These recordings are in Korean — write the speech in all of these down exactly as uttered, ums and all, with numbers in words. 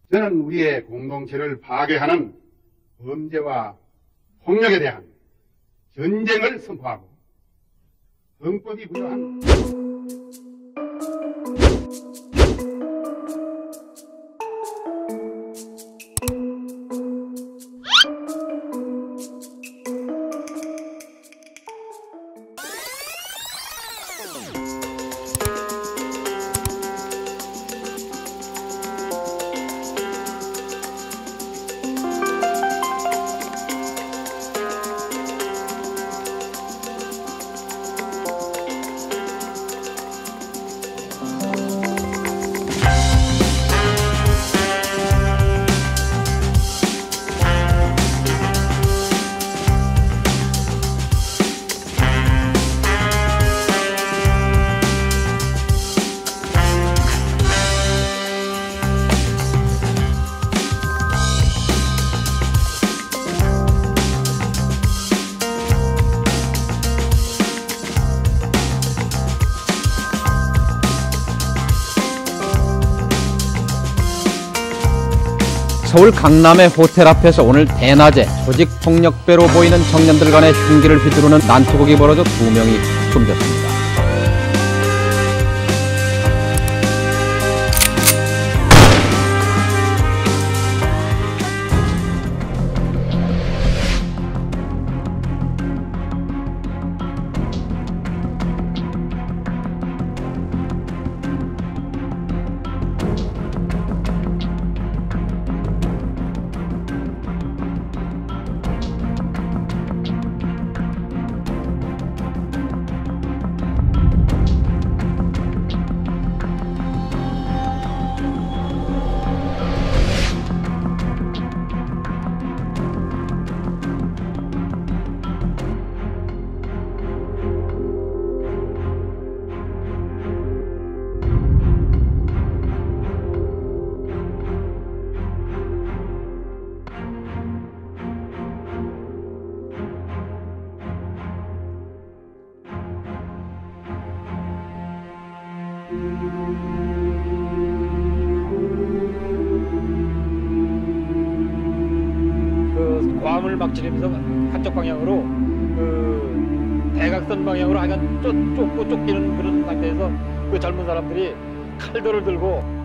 저는 우리의 공동체를 파괴하는 범죄와 폭력에 대한 전쟁을 선포하고 헌법이 부여한 서울 강남의 호텔 앞에서 오늘 대낮에 조직폭력배로 보이는 청년들 간의 흉기를 휘두르는 난투극이 벌어져 두 명이 숨졌습니다. 그 괌을 막 지르면서 한쪽 방향으로 그 대각선 방향으로 하여간 쫓, 쫓고 쫓기는 그런 상태에서 그 젊은 사람들이 칼들을 들고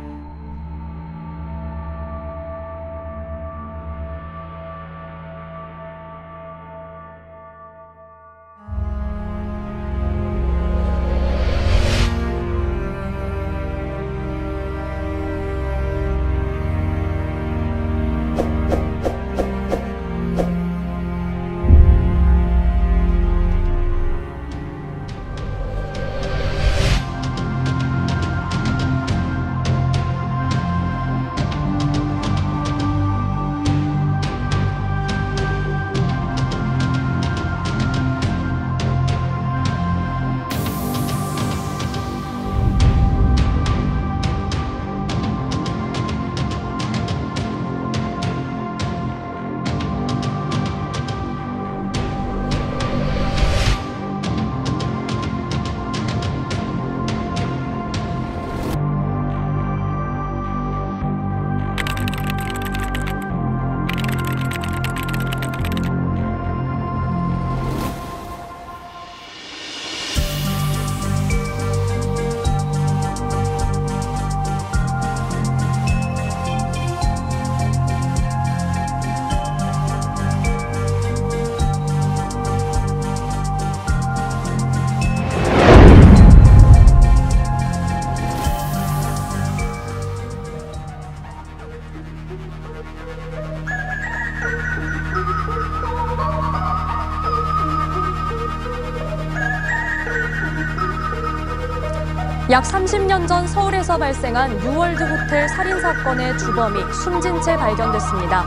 약 삼십 년 전 서울에서 발생한 뉴월드 호텔 살인 사건의 주범이 숨진 채 발견됐습니다.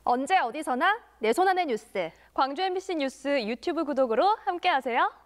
언제 어디서나 내 손 안의 뉴스. 광주 엠비씨 뉴스 유튜브 구독으로 함께하세요.